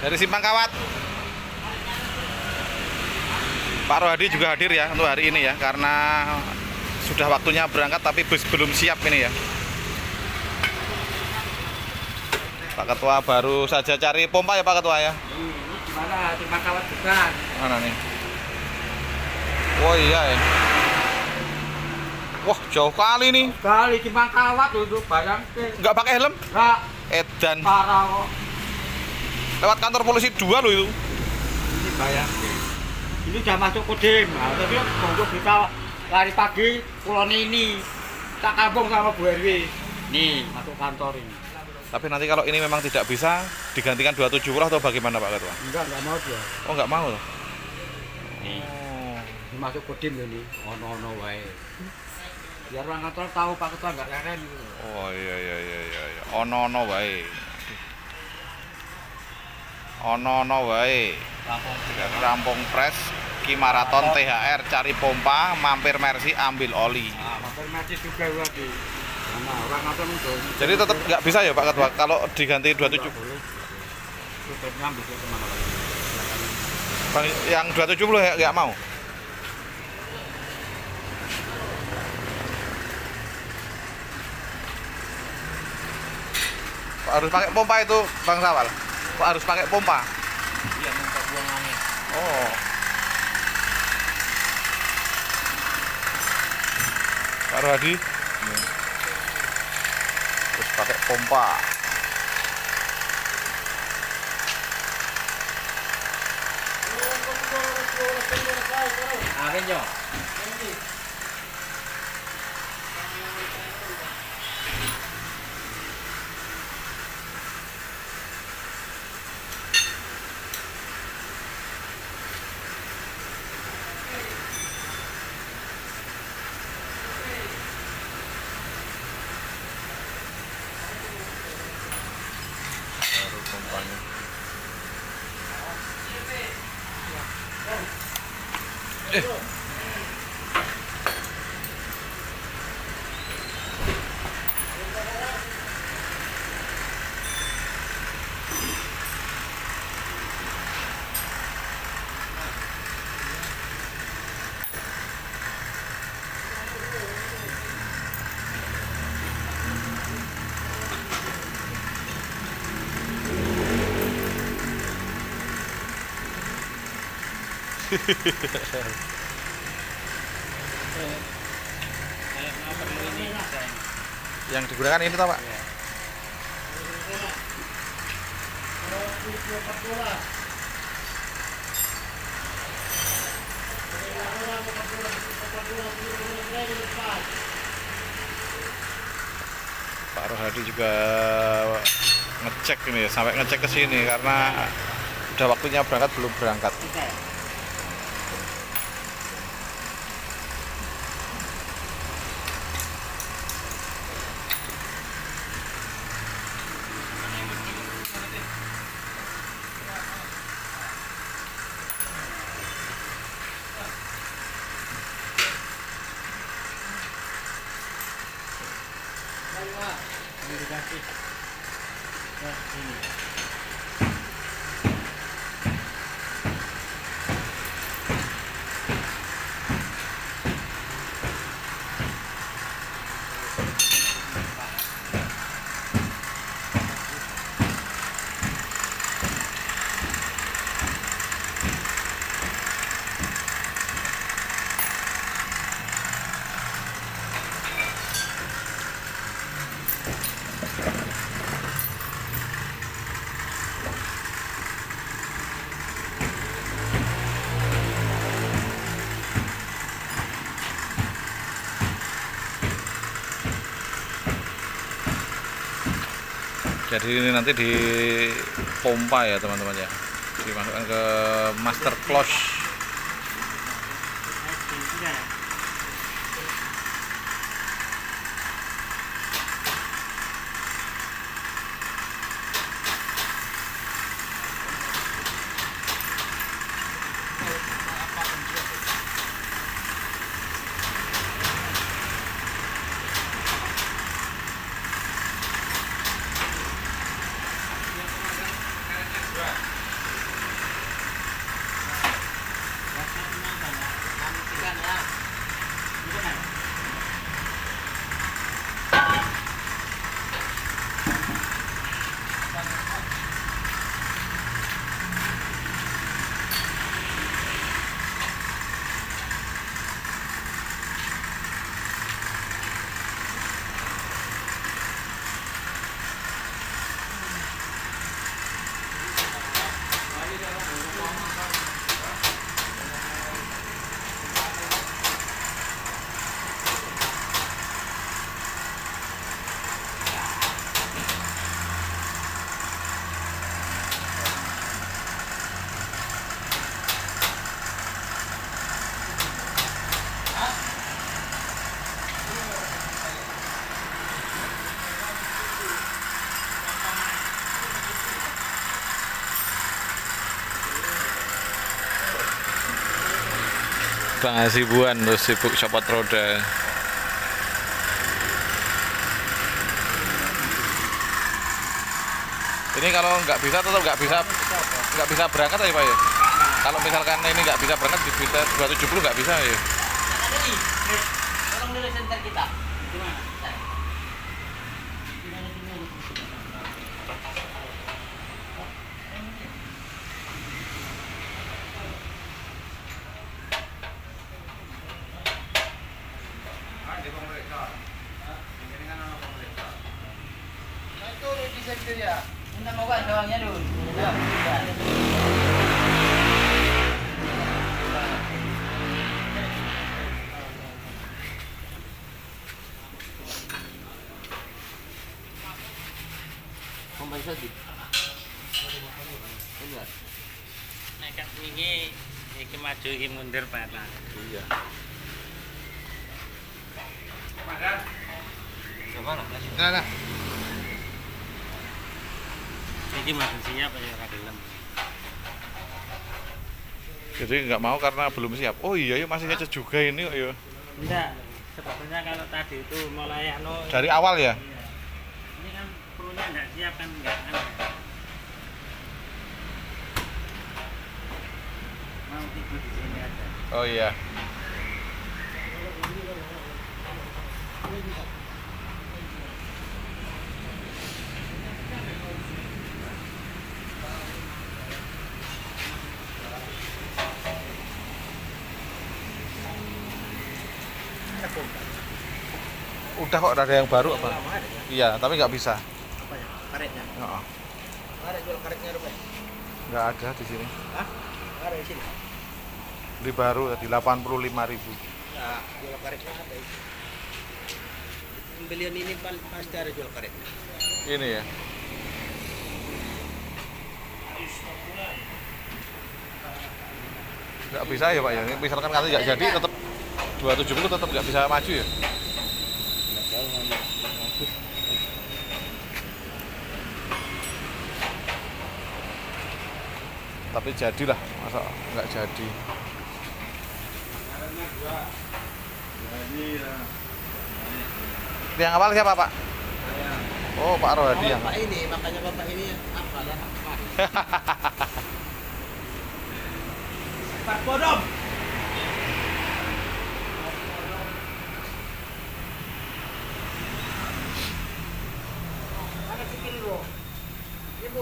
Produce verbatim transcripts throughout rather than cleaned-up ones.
dari Simpang Kawat. Pak Rohadi juga hadir ya untuk hari ini ya, karena sudah waktunya berangkat tapi bus belum siap ini ya. Pak Ketua baru saja cari pompa ya Pak Ketua ya. Ini gimana Simpang Kawat bukan? Mana nih? Oh iya ya. Wah jauh kali nih. Kali Simpang Kawat untuk bayang ke. Nggak pakai helm? Nggak. Edan. Parah kok. Lewat kantor polisi dua loh itu. Ini bayang ke. Ini udah masuk Kodim. Nah, tapi untuk kita lari pagi pulau ini tak kampung sama Bu R W. Nih masuk kantor ini. Tapi nanti kalau ini memang tidak bisa digantikan dua tujuh puluh atau bagaimana Pak Ketua? Enggak, enggak mau dia. Oh nggak mau loh. Nih. Oh. Ini masuk Kodim loh nih. Ono-ono wae. Biar orang kantor tahu Pak Ketua enggak keren gitu. Oh iya iya iya iya. iya. Ono ono wae. Ono ono wae. Rampung Pres, Ki Maraton, T H R, cari pompa, mampir Mercy, ambil oli. Nah, mampir Mercy juga lagi. Nah, orang kantor itu. Jadi tetap nggak bisa ya Pak Ketua kalau diganti dua tujuh puluh. Supirnya ambil kemana lagi? Bang, yang dua tujuh puluh ya nggak mau. Pak harus pakai pompa itu Bang Sawal. Pak harus pakai pompa. Iya, minta buang angin. Oh. Pak Rohadi. Hmm. Terus pakai pompa. Angin yo. Baru pompanya. Eh. Yang digunakan ini Pak? Ya. Pak Rohadi juga ngecek ini ya, sampai ngecek ke sini karena udah waktunya berangkat belum berangkat. Ini dikasih. Nah, ini. Jadi ini nanti dipompa ya teman-teman ya, dimasukkan ke master close. Bang Hasibuan tuh sibuk copot roda. Ini kalau nggak bisa tetap nggak bisa nggak bisa berangkat ya Pak ya? Kalau misalkan ini nggak bisa berangkat di bisa dua tujuh puluh nggak bisa ya? Tolong dulu center kita. Gimana? Ya. Minta mau kan doangnya dulu. Ya. Kompensasi. Enggak. Nekat wingi iki maju iki mundur Pak. Iya. Mana? Gimana? Nah, nah. Iki masih siap ya ora gelem. Jadi nggak mau karena belum siap. Oh iya, yuk masih ngecet juga ini kok ya. Enggak, sebetulnya kalau tadi itu mulai anu Dari awal ya? iya. Ini kan krunya enggak siap kan enggak anu. Mau tidur di sini aja. Oh iya. Udah kok ada yang baru apa? Iya, tapi nggak bisa. Apa ya? Karetnya. Oh, Karet jual karetnya berapa? nggak ada di sini. Hah? Karet di sini. Beli baru di delapan puluh lima ribu. Nah, jual karetnya ada itu. Pembelian ini pasti ada jual karetnya. Ini ya. Nggak bisa ya Pak ya. Misalkan nanti nggak jadi tetap dua tujuh puluh tetap nggak bisa maju ya. Tapi jadilah, masa nggak jadi. Yang awal siapa Pak? Oh Pak Rohadi yang. Bapak ini, makanya bapak ini apa ya? Pak Bodom. Mana sikil lu? Ibu.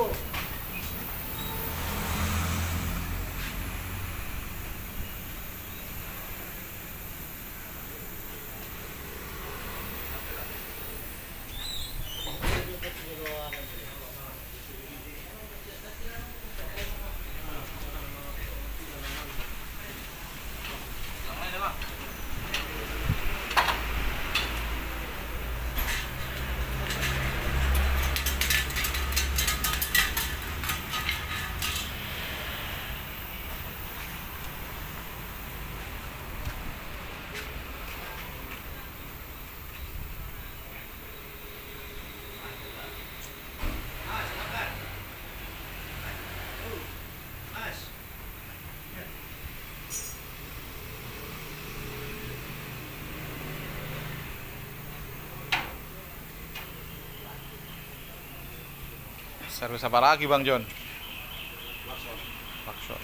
Servis apa lagi Bang John? Lakson.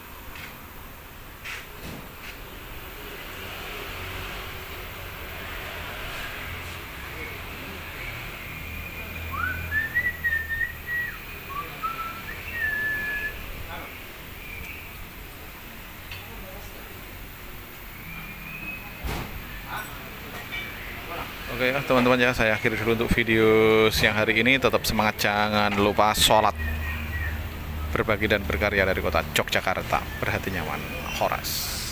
Oke ya teman-teman ya, saya akhiri dulu untuk video siang hari ini. Tetap semangat, jangan lupa sholat, berbagi dan berkarya dari kota Yogyakarta. Berhati nyaman, Horas.